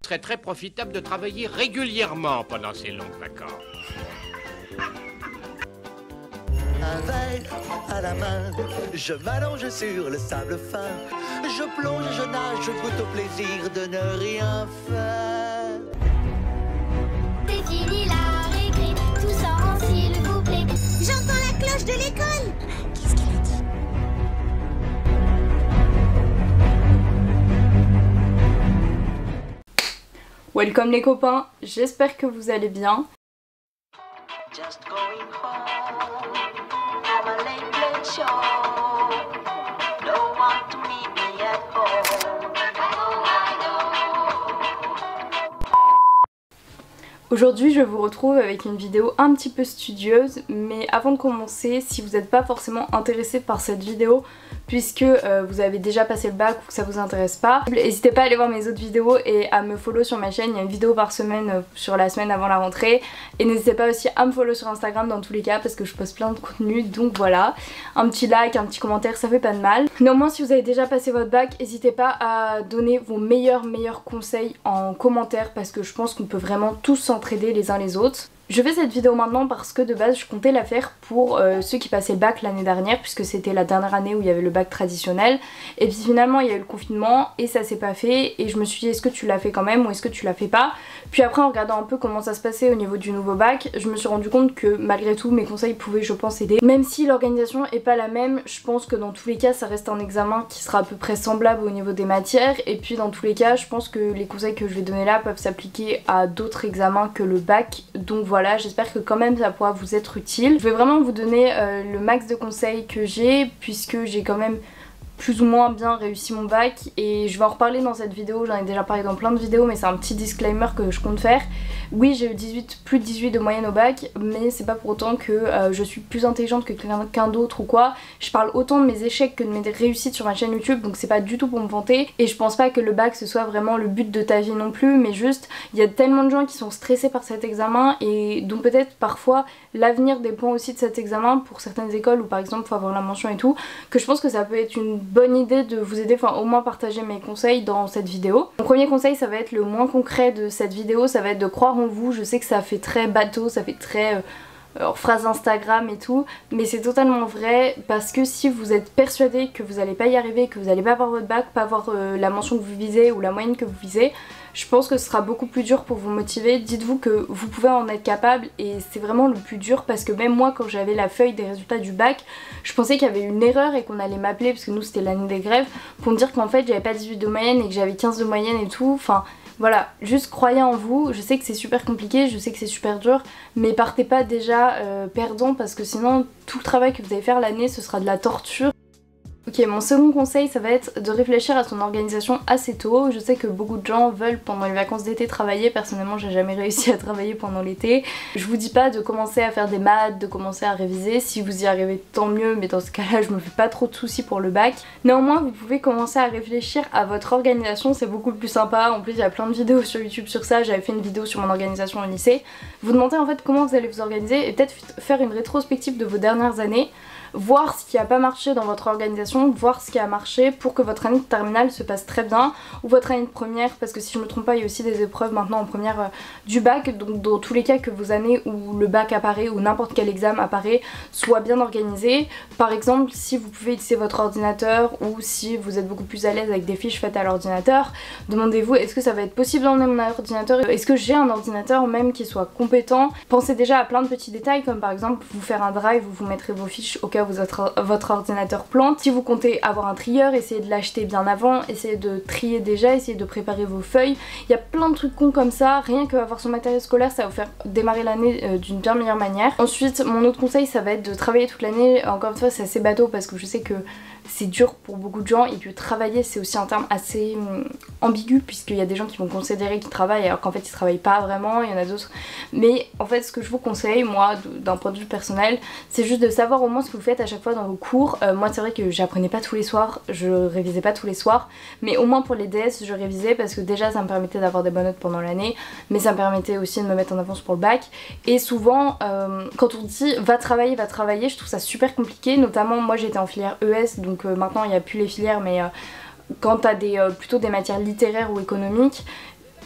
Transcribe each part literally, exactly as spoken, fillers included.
Ce serait très profitable de travailler régulièrement pendant ces longues vacances. Un verre à la main, je m'allonge sur le sable fin. Je plonge, je nage, je goûte au plaisir de ne rien faire. C'est fini la récré, tout ça s'il vous plaît. J'entends la cloche de l'école. Qu'est-ce qu'elle a dit? Welcome les copains, j'espère que vous allez bien. Just going home, have a late late show. Don't want to meet me at home. Aujourd'hui je vous retrouve avec une vidéo un petit peu studieuse, mais avant de commencer, si vous n'êtes pas forcément intéressé par cette vidéo puisque euh, vous avez déjà passé le bac ou que ça vous intéresse pas, n'hésitez pas à aller voir mes autres vidéos et à me follow sur ma chaîne. Il y a une vidéo par semaine euh, sur la semaine avant la rentrée, et n'hésitez pas aussi à me follow sur Instagram dans tous les cas parce que je poste plein de contenu, donc voilà, un petit like, un petit commentaire, ça fait pas de mal. Néanmoins, si vous avez déjà passé votre bac, n'hésitez pas à donner vos meilleurs meilleurs conseils en commentaire parce que je pense qu'on peut vraiment tous s'entraider les uns les autres. Je fais cette vidéo maintenant parce que de base je comptais la faire pour euh, ceux qui passaient le bac l'année dernière, puisque c'était la dernière année où il y avait le bac traditionnel, et puis finalement il y a eu le confinement et ça s'est pas fait, et je me suis dit est-ce que tu l'as fait quand même ou est-ce que tu l'as fait pas. Puis après, en regardant un peu comment ça se passait au niveau du nouveau bac, je me suis rendu compte que malgré tout mes conseils pouvaient, je pense, aider. Même si l'organisation est pas la même, je pense que dans tous les cas ça reste un examen qui sera à peu près semblable au niveau des matières, et puis dans tous les cas je pense que les conseils que je vais donner là peuvent s'appliquer à d'autres examens que le bac, donc voilà, j'espère que quand même ça pourra vous être utile. Je vais vraiment vous donner euh, le max de conseils que j'ai, puisque j'ai quand même plus ou moins bien réussi mon bac, et je vais en reparler dans cette vidéo. J'en ai déjà parlé dans plein de vidéos, mais c'est un petit disclaimer que je compte faire. Oui, j'ai eu dix-huit, plus de dix-huit de moyenne au bac, mais c'est pas pour autant que euh, je suis plus intelligente que quelqu'un d'autre ou quoi. Je parle autant de mes échecs que de mes réussites sur ma chaîne YouTube, donc c'est pas du tout pour me vanter, et je pense pas que le bac ce soit vraiment le but de ta vie non plus, mais juste il y a tellement de gens qui sont stressés par cet examen, et dont peut-être parfois l'avenir dépend aussi de cet examen pour certaines écoles où par exemple faut avoir la mention et tout, que je pense que ça peut être une bonne idée de vous aider, enfin au moins partager mes conseils dans cette vidéo. Mon premier conseil, ça va être le moins concret de cette vidéo, ça va être de croire en vous. Je sais que ça fait très bateau, ça fait très... Euh, Alors, phrase Instagram et tout, mais c'est totalement vrai, parce que si vous êtes persuadé que vous n'allez pas y arriver, que vous n'allez pas avoir votre bac, pas avoir euh, la mention que vous visez ou la moyenne que vous visez, je pense que ce sera beaucoup plus dur pour vous motiver. Dites-vous que vous pouvez en être capable, et c'est vraiment le plus dur, parce que même moi quand j'avais la feuille des résultats du bac, je pensais qu'il y avait une erreur et qu'on allait m'appeler, parce que nous c'était l'année des grèves, pour me dire qu'en fait j'avais pas dix-huit de moyenne et que j'avais quinze de moyenne et tout, enfin... Voilà, juste croyez en vous. Je sais que c'est super compliqué, je sais que c'est super dur, mais partez pas déjà euh, perdant, parce que sinon tout le travail que vous allez faire l'année ce sera de la torture. Ok, mon second conseil, ça va être de réfléchir à son organisation assez tôt. Je sais que beaucoup de gens veulent pendant les vacances d'été travailler. Personnellement, j'ai jamais réussi à travailler pendant l'été. Je vous dis pas de commencer à faire des maths, de commencer à réviser. Si vous y arrivez, tant mieux, mais dans ce cas-là, je me fais pas trop de soucis pour le bac. Néanmoins, vous pouvez commencer à réfléchir à votre organisation, c'est beaucoup plus sympa. En plus, il y a plein de vidéos sur YouTube sur ça. J'avais fait une vidéo sur mon organisation au lycée. Vous demandez en fait comment vous allez vous organiser, et peut-être faire une rétrospective de vos dernières années. Voir ce qui a pas marché dans votre organisation, voir ce qui a marché pour que votre année de terminale se passe très bien, ou votre année de première, parce que si je me trompe pas il y a aussi des épreuves maintenant en première euh, du bac, donc dans tous les cas que vos années où le bac apparaît ou n'importe quel examen apparaît soient bien organisées. Par exemple, si vous pouvez utiliser votre ordinateur, ou si vous êtes beaucoup plus à l'aise avec des fiches faites à l'ordinateur, demandez-vous est-ce que ça va être possible d'emmener mon ordinateur, est-ce que j'ai un ordinateur même qui soit compétent. Pensez déjà à plein de petits détails, comme par exemple vous faire un drive où vous mettrez vos fiches au cas où votre, votre ordinateur plante. Si vous comptez avoir un trieur, essayez de l'acheter bien avant, essayez de trier déjà, essayez de préparer vos feuilles. Il y a plein de trucs cons comme ça, rien qu'avoir son matériel scolaire ça va vous faire démarrer l'année euh, d'une bien meilleure manière. Ensuite, mon autre conseil ça va être de travailler toute l'année. Encore une fois c'est assez bateau parce que je sais que c'est dur pour beaucoup de gens, et que travailler c'est aussi un terme assez hum, ambigu, puisqu'il y a des gens qui vont considérer qu'ils travaillent alors qu'en fait ils travaillent pas vraiment, il y en a d'autres. Mais en fait ce que je vous conseille moi d'un point de vue personnel, c'est juste de savoir au moins ce que vous faites à chaque fois dans vos cours. Euh, moi c'est vrai que j'apprenais pas tous les soirs, je révisais pas tous les soirs, mais au moins pour les D S je révisais, parce que déjà ça me permettait d'avoir des bonnes notes pendant l'année, mais ça me permettait aussi de me mettre en avance pour le bac. Et souvent euh, quand on dit va travailler, va travailler, je trouve ça super compliqué, notamment moi j'étais en filière E S, donc Donc euh, maintenant il n'y a plus les filières, mais euh, quand tu as des, euh, plutôt des matières littéraires ou économiques,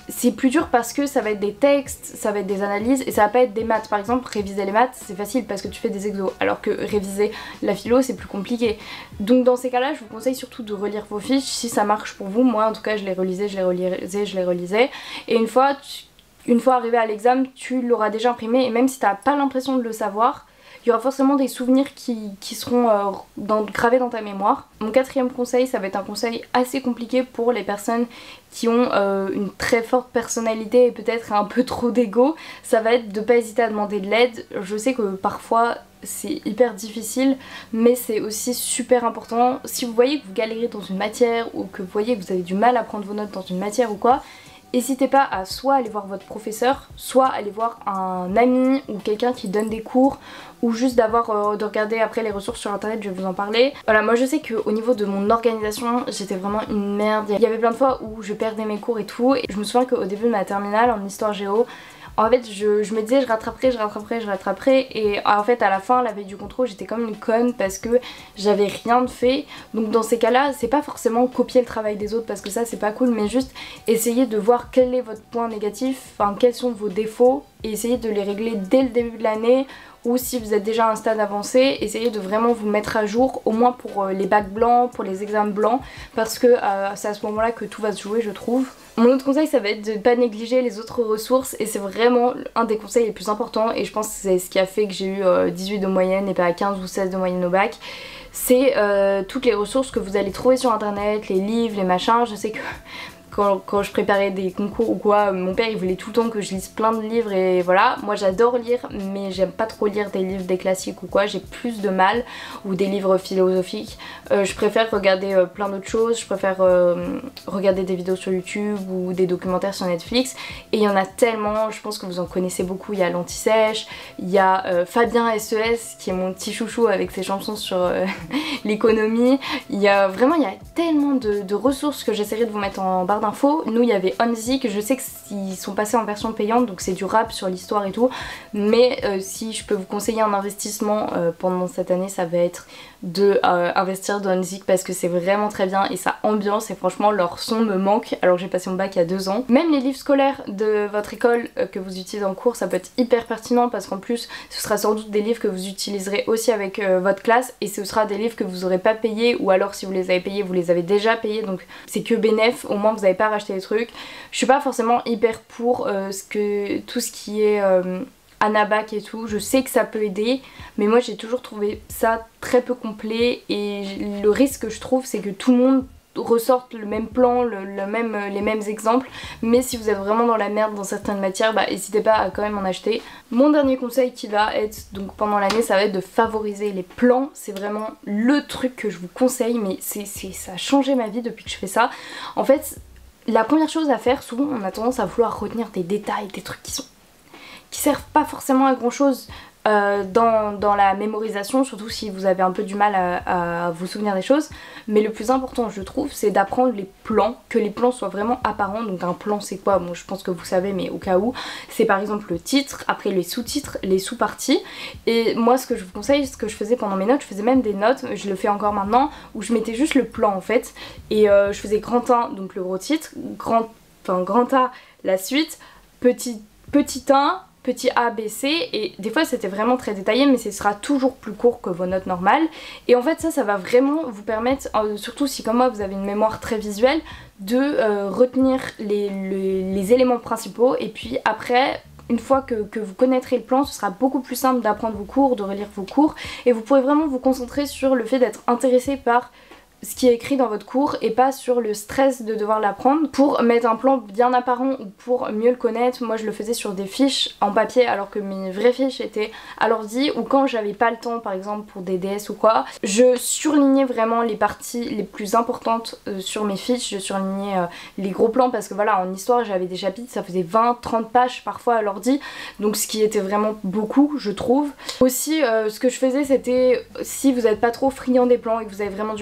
c'est plus dur parce que ça va être des textes, ça va être des analyses et ça va pas être des maths. Par exemple, réviser les maths c'est facile parce que tu fais des exos, alors que réviser la philo c'est plus compliqué. Donc dans ces cas-là, je vous conseille surtout de relire vos fiches si ça marche pour vous. Moi en tout cas je les relisais, je les relisais, je les relisais et une fois, tu, une fois arrivé à l'examen, tu l'auras déjà imprimé et même si t'as pas l'impression de le savoir, il y aura forcément des souvenirs qui, qui seront euh, dans, gravés dans ta mémoire. Mon quatrième conseil, ça va être un conseil assez compliqué pour les personnes qui ont euh, une très forte personnalité et peut-être un peu trop d'ego. Ça va être de pas hésiter à demander de l'aide. Je sais que parfois c'est hyper difficile, mais c'est aussi super important. Si vous voyez que vous galérez dans une matière ou que vous voyez que vous avez du mal à prendre vos notes dans une matière ou quoi, n'hésitez pas à soit aller voir votre professeur, soit aller voir un ami ou quelqu'un qui donne des cours, ou juste d'avoir euh, de regarder après les ressources sur internet, je vais vous en parler. Voilà, moi je sais qu'au niveau de mon organisation, j'étais vraiment une merde. Il y avait plein de fois où je perdais mes cours et tout, et je me souviens qu'au début de ma terminale en histoire géo, en fait je, je me disais je rattraperai, je rattraperai, je rattraperai et en fait à la fin, la veille du contrôle, j'étais comme une conne parce que j'avais rien de fait. Donc dans ces cas là, c'est pas forcément copier le travail des autres parce que ça c'est pas cool, mais juste essayer de voir quel est votre point négatif, enfin quels sont vos défauts et essayer de les régler dès le début de l'année. Ou si vous êtes déjà à un stade avancé, essayez de vraiment vous mettre à jour, au moins pour les bacs blancs, pour les examens blancs, parce que euh, c'est à ce moment là que tout va se jouer, je trouve. Mon autre conseil, ça va être de ne pas négliger les autres ressources, et c'est vraiment un des conseils les plus importants, et je pense que c'est ce qui a fait que j'ai eu euh, dix-huit de moyenne et pas quinze ou seize de moyenne au bac. C'est euh, toutes les ressources que vous allez trouver sur internet, les livres, les machins. Je sais que Quand, quand je préparais des concours ou quoi, mon père il voulait tout le temps que je lise plein de livres et voilà. Moi j'adore lire mais j'aime pas trop lire des livres, des classiques ou quoi, j'ai plus de mal, ou des livres philosophiques. Euh, je préfère regarder euh, plein d'autres choses, je préfère euh, regarder des vidéos sur YouTube ou des documentaires sur Netflix, et il y en a tellement, je pense que vous en connaissez beaucoup. Il y a l'Anti-Sèche, il y a euh, Fabien S E S qui est mon petit chouchou avec ses chansons sur euh, l'économie. Il y a vraiment, il y a tellement de, de ressources que j'essaierai de vous mettre en barre d'infos. Nous il y avait Onzik, je sais qu'ils sont passés en version payante donc c'est du rap sur l'histoire et tout, mais euh, si je peux vous conseiller un investissement euh, pendant cette année, ça va être de euh, investir dans Onzik parce que c'est vraiment très bien et ça ambiance, et franchement leur son me manque alors que j'ai passé mon bac il y a deux ans. Même les livres scolaires de votre école euh, que vous utilisez en cours, ça peut être hyper pertinent parce qu'en plus ce sera sans doute des livres que vous utiliserez aussi avec euh, votre classe, et ce sera des livres que vous aurez pas payés, ou alors si vous les avez payés, vous les avez déjà payés, donc c'est que bénéf, au moins vous n'avez pas racheté des trucs. Je suis pas forcément hyper pour euh, ce que, tout ce qui est euh, Anabac et tout, je sais que ça peut aider, mais moi j'ai toujours trouvé ça très peu complet, et le risque que je trouve c'est que tout le monde ressorte le même plan, le, le même, les mêmes exemples, mais si vous êtes vraiment dans la merde dans certaines matières, bah n'hésitez pas à quand même en acheter. Mon dernier conseil qui va être, donc pendant l'année, ça va être de favoriser les plans. C'est vraiment le truc que je vous conseille, mais c'est, c'est, ça a changé ma vie depuis que je fais ça. En fait, la première chose à faire, souvent on a tendance à vouloir retenir des détails, des trucs qui sont qui servent pas forcément à grand chose euh, dans, dans la mémorisation, surtout si vous avez un peu du mal à, à vous souvenir des choses. Mais le plus important je trouve, c'est d'apprendre les plans, que les plans soient vraiment apparents. Donc un plan c'est quoi? Bon je pense que vous savez, mais au cas où, c'est par exemple le titre, après les sous-titres, les sous-parties. Et moi ce que je vous conseille, ce que je faisais pendant mes notes, je faisais même des notes, je le fais encore maintenant, où je mettais juste le plan en fait, et euh, je faisais grand un, donc le gros titre, grand, enfin, grand A la suite, petit, petit un, petit A, B, C, et des fois c'était vraiment très détaillé, mais ce sera toujours plus court que vos notes normales. Et en fait ça, ça va vraiment vous permettre, euh, surtout si comme moi vous avez une mémoire très visuelle, de euh, retenir les, les, les éléments principaux, et puis après, une fois que, que vous connaîtrez le plan, ce sera beaucoup plus simple d'apprendre vos cours, de relire vos cours, et vous pourrez vraiment vous concentrer sur le fait d'être intéressé par ce qui est écrit dans votre cours et pas sur le stress de devoir l'apprendre. Pour mettre un plan bien apparent ou pour mieux le connaître, moi je le faisais sur des fiches en papier, alors que mes vraies fiches étaient à l'ordi, ou quand j'avais pas le temps par exemple pour des D S ou quoi, je surlignais vraiment les parties les plus importantes euh, sur mes fiches, je surlignais euh, les gros plans, parce que voilà, en histoire j'avais des chapitres, ça faisait vingt trente pages parfois à l'ordi, donc ce qui était vraiment beaucoup je trouve. Aussi euh, ce que je faisais, c'était, si vous n'êtes pas trop friand des plans et que vous avez vraiment du mal, même si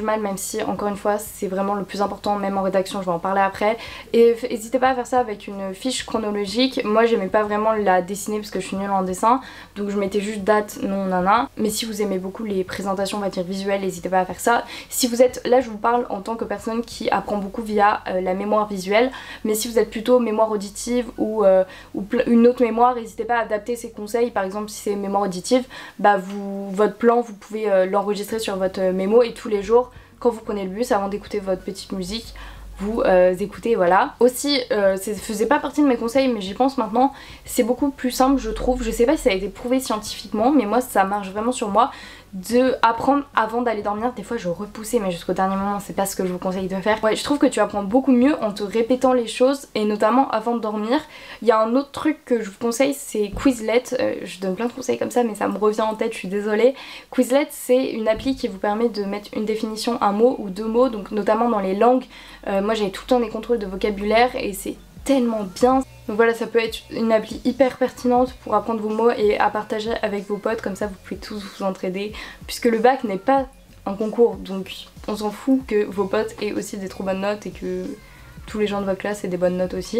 si encore une fois c'est vraiment le plus important, même en rédaction, je vais en parler après. Et n'hésitez pas à faire ça avec une fiche chronologique. Moi j'aimais pas vraiment la dessiner parce que je suis nulle en dessin, donc je mettais juste date, nom, nana. Mais si vous aimez beaucoup les présentations on va dire visuelles, n'hésitez pas à faire ça. Si vous êtes, là je vous parle en tant que personne qui apprend beaucoup via euh, la mémoire visuelle, mais si vous êtes plutôt mémoire auditive ou, euh, ou une autre mémoire, n'hésitez pas à adapter ces conseils. Par exemple si c'est mémoire auditive, bah vous, votre plan vous pouvez euh, l'enregistrer sur votre euh, mémo et tous les jours quand vous prenez le bus avant d'écouter votre petite musique vous euh, écoutez, voilà. Aussi, euh, ça faisait pas partie de mes conseils mais j'y pense maintenant, c'est beaucoup plus simple je trouve, je sais pas si ça a été prouvé scientifiquement mais moi ça marche vraiment sur moi, de apprendre avant d'aller dormir. Des fois je repoussais mais jusqu'au dernier moment, c'est pas ce que je vous conseille de faire. Ouais, je trouve que tu apprends beaucoup mieux en te répétant les choses et notamment avant de dormir. Il y a un autre truc que je vous conseille, c'est Quizlet. Euh, je donne plein de conseils comme ça mais ça me revient en tête, je suis désolée. Quizlet c'est une appli qui vous permet de mettre une définition, un mot ou deux mots, donc notamment dans les langues. Euh, moi j'avais tout le temps des contrôles de vocabulaire et c'est tellement bien. Donc voilà, ça peut être une appli hyper pertinente pour apprendre vos mots et à partager avec vos potes, comme ça vous pouvez tous vous entraider, puisque le bac n'est pas un concours, donc on s'en fout que vos potes aient aussi des trop bonnes notes et que tous les gens de votre classe aient des bonnes notes aussi.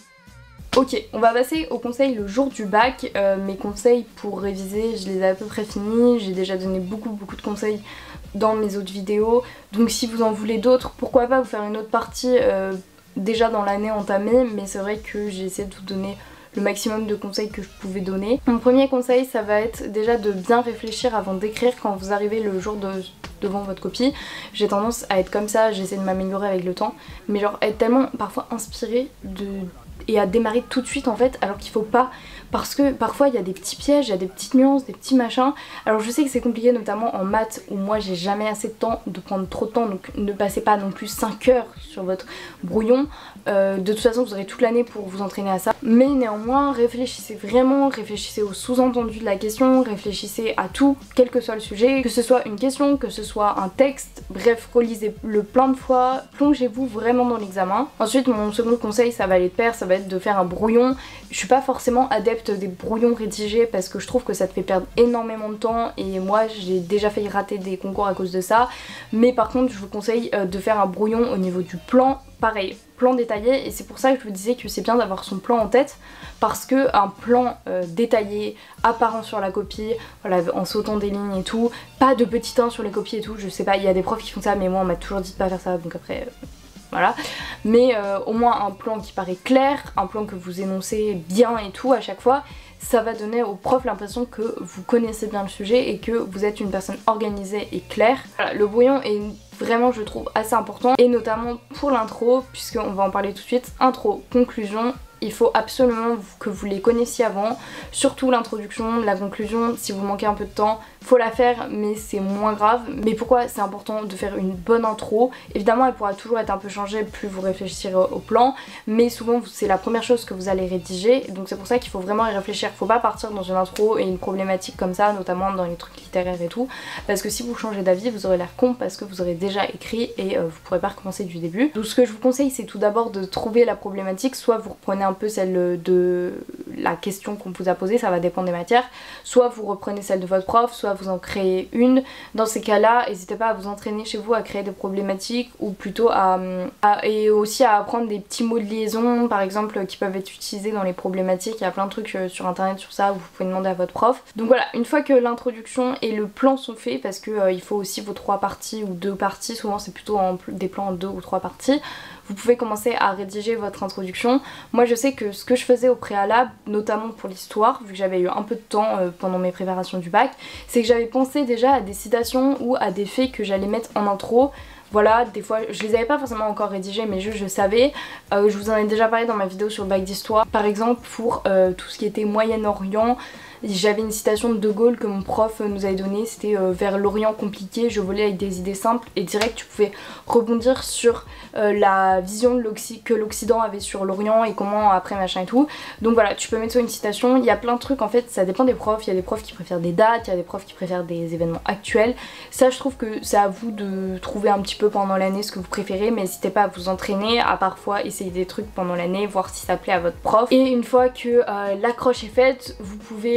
Ok, on va passer aux conseils le jour du bac. Euh, mes conseils pour réviser, je les ai à peu près finis, j'ai déjà donné beaucoup beaucoup de conseils dans mes autres vidéos, donc si vous en voulez d'autres, pourquoi pas vous faire une autre partie euh, déjà dans l'année entamée, mais c'est vrai que j'ai essayé de vous donner le maximum de conseils que je pouvais donner. Mon premier conseil ça va être déjà de bien réfléchir avant d'écrire quand vous arrivez le jour de, devant votre copie. J'ai tendance à être comme ça, j'essaie de m'améliorer avec le temps, mais genre être tellement parfois inspirée de... et à démarrer tout de suite en fait, alors qu'il faut pas, parce que parfois il y a des petits pièges, il y a des petites nuances, des petits machins. Alors je sais que c'est compliqué notamment en maths où moi j'ai jamais assez de temps de prendre trop de temps, donc ne passez pas non plus cinq heures sur votre brouillon. Euh, de toute façon vous aurez toute l'année pour vous entraîner à ça, mais néanmoins réfléchissez vraiment, réfléchissez au sous-entendu de la question, réfléchissez à tout, quel que soit le sujet, que ce soit une question, que ce soit un texte, bref relisez-le plein de fois, plongez-vous vraiment dans l'examen. Ensuite mon second conseil ça va aller de pair, ça va être de faire un brouillon. Je suis pas forcément adepte des brouillons rédigés parce que je trouve que ça te fait perdre énormément de temps et moi j'ai déjà failli rater des concours à cause de ça, mais par contre je vous conseille de faire un brouillon au niveau du plan, pareil, plan détaillé, et c'est pour ça que je vous disais que c'est bien d'avoir son plan en tête, parce que un plan euh, détaillé, apparent sur la copie, voilà, en sautant des lignes et tout, pas de petit un sur les copies et tout, je sais pas, il y a des profs qui font ça mais moi on m'a toujours dit de pas faire ça, donc après... Euh... Voilà, mais euh, au moins un plan qui paraît clair, un plan que vous énoncez bien et tout à chaque fois, ça va donner au prof l'impression que vous connaissez bien le sujet et que vous êtes une personne organisée et claire. Voilà, le brouillon est vraiment je trouve assez important, et notamment pour l'intro, puisqu'on va en parler tout de suite. Intro, conclusion, il faut absolument que vous les connaissiez avant, surtout l'introduction, la conclusion, si vous manquez un peu de temps, faut la faire mais c'est moins grave. Mais pourquoi c'est important de faire une bonne intro? Évidemment elle pourra toujours être un peu changée plus vous réfléchirez au plan, mais souvent c'est la première chose que vous allez rédiger, donc c'est pour ça qu'il faut vraiment y réfléchir. Faut pas partir dans une intro et une problématique comme ça, notamment dans les trucs littéraires et tout, parce que si vous changez d'avis vous aurez l'air con parce que vous aurez déjà écrit et euh, vous pourrez pas recommencer du début. Donc ce que je vous conseille c'est tout d'abord de trouver la problématique, soit vous reprenez un peu celle de la question qu'on vous a posée, ça va dépendre des matières, soit vous reprenez celle de votre prof, soit vous en créez une. Dans ces cas là n'hésitez pas à vous entraîner chez vous à créer des problématiques, ou plutôt à, à et aussi à apprendre des petits mots de liaison par exemple qui peuvent être utilisés dans les problématiques. Il y a plein de trucs sur internet sur ça où vous pouvez demander à votre prof. Donc voilà, une fois que l'introduction et le plan sont faits, parce que euh, il faut aussi vos trois parties ou deux parties, souvent c'est plutôt en, des plans en deux ou trois parties, vous pouvez commencer à rédiger votre introduction. Moi je sais que ce que je faisais au préalable, notamment pour l'histoire, vu que j'avais eu un peu de temps euh, pendant mes préparations du bac, c'est que j'avais pensé déjà à des citations ou à des faits que j'allais mettre en intro. Voilà, des fois je les avais pas forcément encore rédigés mais je, je savais, euh, je vous en ai déjà parlé dans ma vidéo sur le bac d'histoire. Par exemple pour euh, tout ce qui était Moyen-Orient, j'avais une citation de De Gaulle que mon prof nous avait donnée, c'était euh, vers l'Orient compliqué, je volais avec des idées simples, et direct tu pouvais rebondir sur euh, la vision de que l'Occident avait sur l'Orient et comment après machin et tout. Donc voilà, tu peux mettre ça une citation, il y a plein de trucs en fait, ça dépend des profs, il y a des profs qui préfèrent des dates, il y a des profs qui préfèrent des événements actuels. Ça je trouve que c'est à vous de trouver un petit peu pendant l'année ce que vous préférez, mais n'hésitez pas à vous entraîner, à parfois essayer des trucs pendant l'année, voir si ça plaît à votre prof. Et une fois que euh, l'accroche est faite, vous pouvez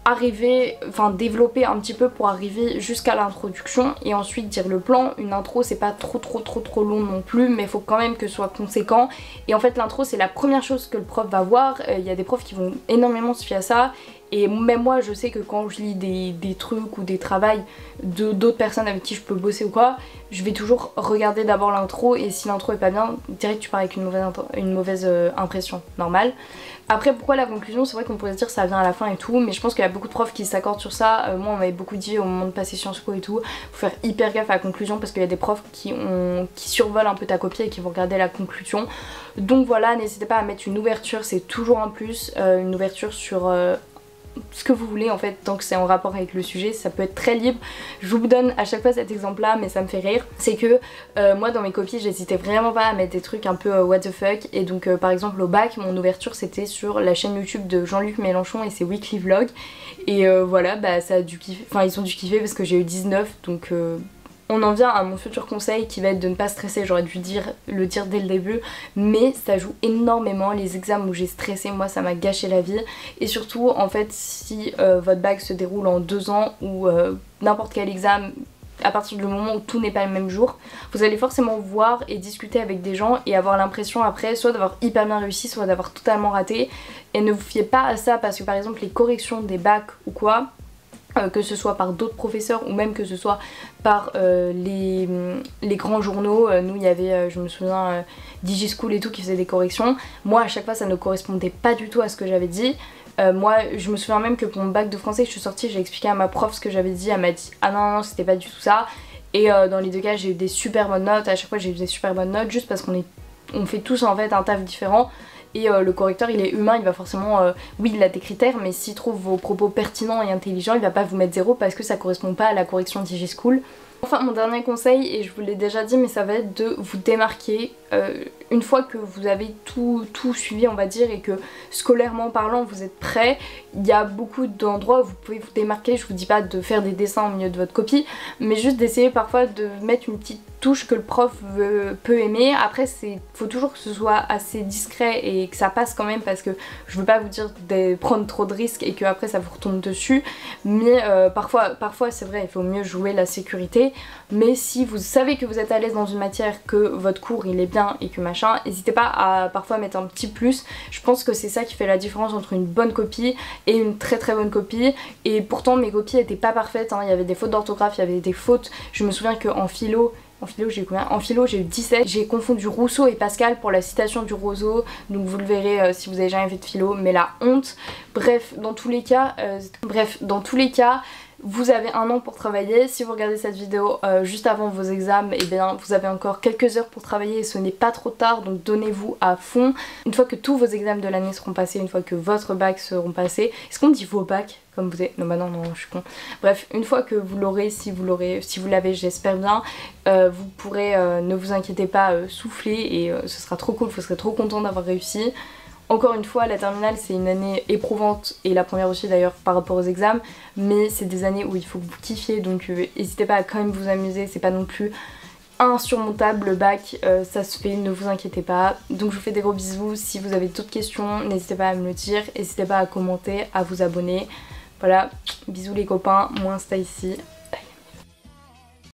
arriver, enfin développer un petit peu pour arriver jusqu'à l'introduction et ensuite dire le plan. Une intro c'est pas trop trop trop trop long non plus, mais il faut quand même que ce soit conséquent. Et en fait l'intro c'est la première chose que le prof va voir. Il euh, y a des profs qui vont énormément se fier à ça. Et même moi je sais que quand je lis des, des trucs ou des travails de d'autres personnes avec qui je peux bosser ou quoi, je vais toujours regarder d'abord l'intro, et si l'intro est pas bien, direct tu pars avec une mauvaise, une mauvaise euh, impression, normale. Après pourquoi la conclusion, c'est vrai qu'on pourrait se dire ça vient à la fin et tout, mais je pense qu'il y a beaucoup de profs qui s'accordent sur ça. Euh, moi on m'avait beaucoup dit au moment de passer Sciences Po et tout, faut faire hyper gaffe à la conclusion parce qu'il y a des profs qui, ont, qui survolent un peu ta copie et qui vont regarder la conclusion. Donc voilà, n'hésitez pas à mettre une ouverture, c'est toujours un plus, euh, une ouverture sur... Euh, ce que vous voulez en fait, tant que c'est en rapport avec le sujet, ça peut être très libre. Je vous donne à chaque fois cet exemple là, mais ça me fait rire. C'est que euh, moi dans mes copies j'hésitais vraiment pas à mettre des trucs un peu euh, what the fuck, et donc euh, par exemple au bac mon ouverture c'était sur la chaîne YouTube de Jean-Luc Mélenchon et ses weekly vlogs, et euh, voilà bah ça a dû kiffer, enfin ils ont dû kiffer parce que j'ai eu dix-neuf, donc euh, on en vient à mon futur conseil qui va être de ne pas stresser. J'aurais dû dire, le dire dès le début, mais ça joue énormément. Les examens où j'ai stressé, moi ça m'a gâché la vie. Et surtout en fait si euh, votre bac se déroule en deux ans ou euh, n'importe quel examen, à partir du moment où tout n'est pas le même jour, vous allez forcément voir et discuter avec des gens et avoir l'impression après soit d'avoir hyper bien réussi, soit d'avoir totalement raté. Et ne vous fiez pas à ça, parce que par exemple les corrections des bacs ou quoi, Euh, que ce soit par d'autres professeurs ou même que ce soit par euh, les, les grands journaux, euh, nous il y avait, euh, je me souviens, euh, DigiSchool et tout qui faisait des corrections. Moi à chaque fois ça ne correspondait pas du tout à ce que j'avais dit. Euh, moi je me souviens même que pour mon bac de français je suis sortie, j'ai expliqué à ma prof ce que j'avais dit, elle m'a dit ah non non c'était pas du tout ça. Et euh, dans les deux cas j'ai eu des super bonnes notes, à chaque fois j'ai eu des super bonnes notes juste parce qu'on est, on fait tous en fait un taf différent. Et euh, le correcteur il est humain, il va forcément, euh, oui il a des critères, mais s'il trouve vos propos pertinents et intelligents, il va pas vous mettre zéro parce que ça correspond pas à la correction DigiSchool. Enfin mon dernier conseil, et je vous l'ai déjà dit mais ça va être de vous démarquer. Euh, une fois que vous avez tout, tout suivi on va dire et que scolairement parlant vous êtes prêt, il y a beaucoup d'endroits où vous pouvez vous démarquer. Je vous dis pas de faire des dessins au milieu de votre copie, mais juste d'essayer parfois de mettre une petite touche que le prof veut, peut aimer. Après c'est faut toujours que ce soit assez discret et que ça passe quand même, parce que je veux pas vous dire de prendre trop de risques et que après ça vous retombe dessus, mais euh, parfois, parfois c'est vrai il faut mieux jouer la sécurité. Mais si vous savez que vous êtes à l'aise dans une matière, que votre cours il est bien et que machin, n'hésitez pas à parfois mettre un petit plus. Je pense que c'est ça qui fait la différence entre une bonne copie et une très très bonne copie. Et pourtant mes copies étaient pas parfaites, hein. Il y avait des fautes d'orthographe, il y avait des fautes. Je me souviens qu'en philo, En philo j'ai eu combien En philo j'ai eu dix-sept. J'ai confondu Rousseau et Pascal pour la citation du roseau. Donc vous le verrez euh, si vous avez jamais fait de philo, mais la honte. Bref, dans tous les cas, euh, bref, dans tous les cas, vous avez un an pour travailler. Si vous regardez cette vidéo euh, juste avant vos examens, et eh bien vous avez encore quelques heures pour travailler et ce n'est pas trop tard, donc donnez-vous à fond. Une fois que tous vos examens de l'année seront passés, une fois que votre bac seront passés, est-ce qu'on dit vos bacs comme vous êtes? Non bah non, non, je suis con. Bref, une fois que vous l'aurez, si vous l'aurez, si vous l'avez, j'espère bien, euh, vous pourrez, euh, ne vous inquiétez pas, euh, souffler et euh, ce sera trop cool, vous serez trop content d'avoir réussi. Encore une fois, la terminale c'est une année éprouvante, et la première aussi d'ailleurs par rapport aux examens, mais c'est des années où il faut que vous kiffiez, donc euh, n'hésitez pas à quand même vous amuser, c'est pas non plus insurmontable le bac, euh, ça se fait, ne vous inquiétez pas. Donc je vous fais des gros bisous, si vous avez d'autres questions n'hésitez pas à me le dire, n'hésitez pas à commenter, à vous abonner. Voilà, bisous les copains, moi Insta ici.